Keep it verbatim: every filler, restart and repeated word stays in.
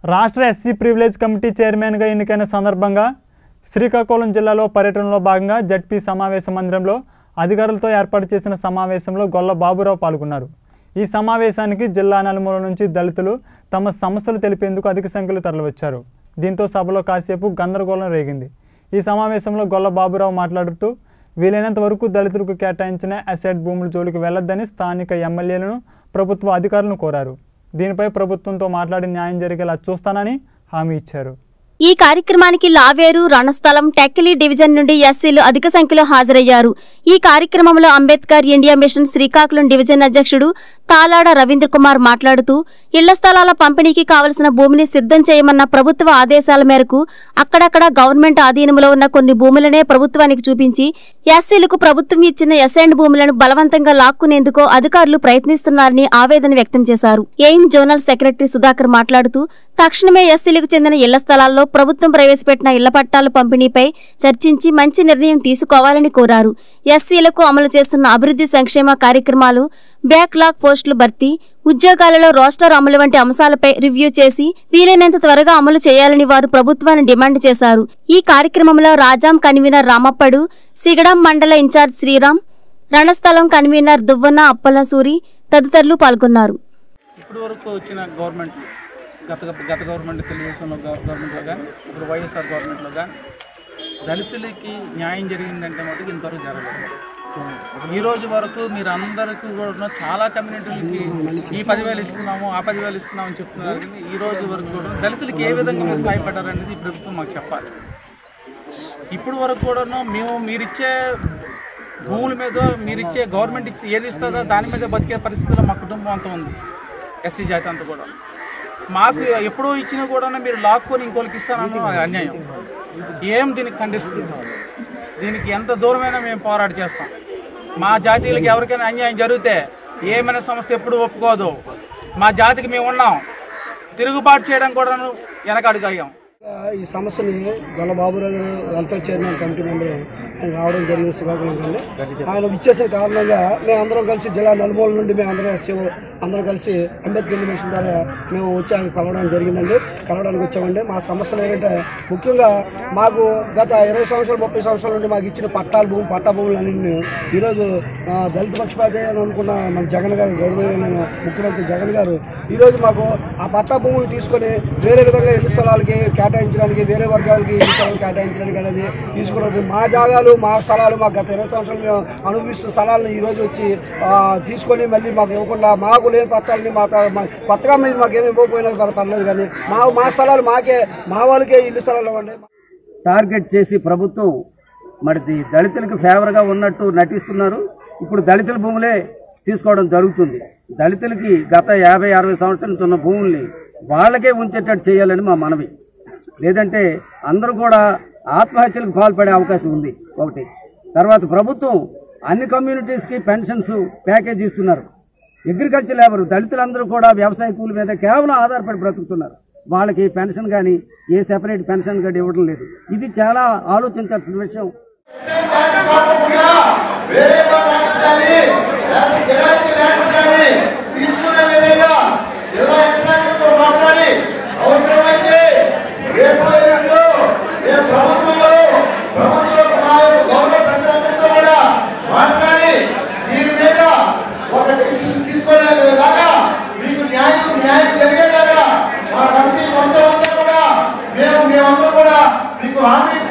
రాష్ట్ర SC privilege committee చైర్మన్గా ఎన్నికైన సందర్భంగా శ్రీకాకుళం జిల్లాలో పర్యటనలో భాగంగా జడ్పీ సమావేశ మందిరంలో అధికారులతో ఏర్పాటు చేసిన సమావేశంలో గొల్ల బాబురావు పాల్గొన్నారు. ఈ సమావేశానికి జిల్లా నలుమూల నుంచి దళితులు తమ సమస్యలు తెలిపేందుకు అధిక సంఖ్యలో తరలివచ్చారు. దీంతో సభలో కాసేపు గందరగోళం రేగింది. ఈ సమావేశంలో గొల్ల బాబురావు మాట్లాడుతూ వీలైనంత వరకు దళితులకు కేటాయించిన అసెట్ భూముల జోలికి వెళ్లొద్దని స్థానిక ఎమ్మెల్యేలను ప్రభుత్వ అధికారులను కోరారు. దీనిపై ప్రభుత్వంతో మాట్లాడి న్యాయం జరిగేలా చూస్తానని హామీ ఇచ్చారు. ఈ కార్యక్రమానికి లావేరు, రణస్థలం, టెక్కిలి డివిజన్ నుండి ఎస్సీలు అధిక సంఖ్యలో హాజరయ్యారు. ఈ కార్యక్రమంలో Ambedkar India mission Srikakulam division అధ్యక్షుడు తాలాడ రవీంద్ర కుమార్ మాట్లాడుతూ ఇళ్ల స్థలాల పంపిణీకి కావలసిన భూమిని సిద్ధం చేయమన్న ప్రభుత్వ ఆదేశాల మేరకు అక్కడక్కడ గవర్నమెంట్ ఆధీనంలో ఉన్న కొన్ని భూములనే ప్రభుత్వానికి చూపించి ఎస్సీలకు ప్రభుత్వం ఇచ్చిన ఎసైన్డ్ భూములను బలవంతంగా లాక్కునేందుకు అధికారులు ప్రయత్నిస్తున్నారని ఆవేదన వ్యక్తం చేశారు. ఎయిమ్ జోనల్ సెక్రటరీ సుధాకర్ మాట్లాడుతూ తక్షణమే ఎస్సీలకు చెందిన ఇళ్ల స్థలాల్లో ప్రభుత్వం ప్రవేశపెట్టిన ఇళ్ల పట్టాల పంపిణీపై చర్చించి మంచి నిర్ణయం తీసుకోవాలని కోరారు. ఎస్సీలకు అమలు చేస్తున్న అభివృద్ధి సంక్షేమ కార్యక్రమాలు, బ్యాక్లాగ్ పోస్టుల భర్తీ, ఉద్యోగాలలో రోస్టర్ అమలు వంటి అంశాలపై రివ్యూ చేసి వీలైనంత త్వరగా అమలు చేయాలని వారు ప్రభుత్వాన్ని డిమాండ్ చేశారు. ఈ కార్యక్రమంలో రాజాం కన్వీనర్ రామప్పడు, సిగడాం మండల ఇన్ఛార్జ్ శ్రీరామ్, రణస్థలం కన్వీనర్ దువ్వన్న అప్పలసూరి తదితరులు పాల్గొన్నారు. ఇప్పటి వరకు వచ్చిన గవర్నమెంట్ గత గత గవర్నమెంట్ తెలుగుదేశంలో గవర్నమెంట్లో కానీ ఇప్పుడు వైఎస్ఆర్ గవర్నమెంట్లో కానీ దళితులకి న్యాయం జరిగిందంటే మటుకు ఇంతవరకు జరగలేదు. ఈ రోజు వరకు మీరు అందరికీ కూడా చాలా కమ్యూనిటీలకి ఈ పదివేలు ఇస్తున్నాము ఆ పదివేలు ఇస్తున్నాము అని చెప్తున్నారు. కానీ ఈ రోజు వరకు కూడా దళితులకి ఏ విధంగా మీరు సాయపడ్డారనేది ఈ ప్రభుత్వం మాకు చెప్పాలి. ఇప్పుడు వరకు కూడాను మేము మీరిచ్చే భూముల మీద మీరిచ్చే గవర్నమెంట్ ఇచ్చి ఏది ఇస్తుందో దాని మీద బతికే పరిస్థితుల్లో మా కుటుంబం అంతా ఉంది. ఎస్సీ జాతి అంతా కూడా మాకు ఎప్పుడో ఇచ్చినా కూడా మీరు లాక్కొని ఇంకోళ్ళకి ఇస్తానన్న అన్యాయం. ఏం దీనికి ఖండిస్తుంది? దీనికి ఎంత దూరమైనా మేము పోరాట చేస్తాం. మా జాతీయులకి ఎవరికైనా అన్యాయం జరిగితే ఏమైనా సంస్థ ఎప్పుడు ఒప్పుకోదు. మా జాతికి మేము ఉన్నాం. తిరుగుబాటు చేయడం కూడా వెనకడుగయ్యాం. ఈ సమస్యని గొల్ల బాబురావు గారు వెల్ఫేర్ చైర్మన్ కమిటీ మెంబర్ ఆయన రావడం జరిగింది శ్రీకాకుళం కానీ ఆయన ఇచ్చేసిన కారణంగా మేమందరం కలిసి జిల్లా నలుమూల నుండి మేమందరం ఎస్సీ అందరం కలిసి అంబేద్కర్ మిషన్ ద్వారా మేము వచ్చి ఆయన కలవడం జరిగిందండి. కలవడానికి వచ్చామండి. మా సమస్యలు ఏంటంటే ముఖ్యంగా మాకు గత ఇరవై సంవత్సరాలు ముప్పై సంవత్సరాల నుండి మాకు ఇచ్చిన పట్టాల భూమి పట్టా భూములు అన్ని ఈరోజు దళిత పక్షపాతి అని అనుకున్న మన జగన్ గారు గౌరవనీయ ముఖ్యమంత్రి జగన్ గారు ఈరోజు మాకు ఆ పట్టా భూములు తీసుకొని వేరే విధంగా ఇళ్ల స్థలాలకి కేటాయించడానికి వేరే వర్గాలకి ఇళ్ల స్థలాలు కేటాయించడానికి అనేది తీసుకోవడం మా జాగాలు మా స్థలాలు మాకు గత ఇరవై సంవత్సరాలు మేము అనుభవిస్తున్న స్థలాలను ఈరోజు వచ్చి తీసుకొని మళ్ళీ మాకు ఇవ్వకుండా మాకు లేని పత్రాలని మా కొత్తగా మీరు మాకేమి ఇవ్వకపోయినా పర్లేదు కానీ మా మా స్థలాలు మాకే మా వాళ్ళకే ఇల్లు స్థలాలు ఇవ్వండి. టార్గెట్ చేసి ప్రభుత్వం మరి దళితులకు ఫేవర్గా ఉన్నట్టు నటిస్తున్నారు. ఇప్పుడు దళితుల భూములే తీసుకోవడం జరుగుతుంది. దళితులకి గత యాభై అరవై సంవత్సరాల నుంచి ఉన్న భూముల్ని వాళ్ళకే ఉంచేటట్టు చేయాలని మా మనవి. లేదంటే అందరూ కూడా ఆత్మహత్యలకు పాల్పడే అవకాశం ఉంది. ఒకటి తర్వాత ప్రభుత్వం అన్ని కమ్యూనిటీస్కి పెన్షన్స్ ప్యాకేజ్ ఇస్తున్నారు. అగ్రికల్చర్ లేబర్ దళితులందరూ కూడా వ్యవసాయ కూలి మీద కేవలం ఆధారపడి బ్రతుకుతున్నారు. వాళ్ళకి పెన్షన్ కానీ ఏ సెపరేట్ పెన్షన్ కానీ ఇవ్వడం లేదు. ఇది చాలా ఆలోచించాల్సిన విషయం. మీకు హామీ